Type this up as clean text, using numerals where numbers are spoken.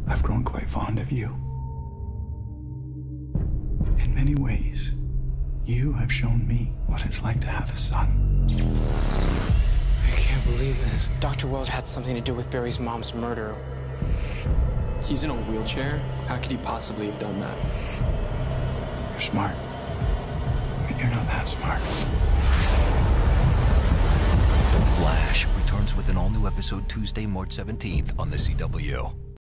I've grown quite fond of you. In many ways, you have shown me what it's like to have a son. I can't believe this. Dr. Wells had something to do with Barry's mom's murder. He's in a wheelchair? How could he possibly have done that? You're smart. But you're not that smart. The Flash returns with an all-new episode Tuesday, March 17th on the CW.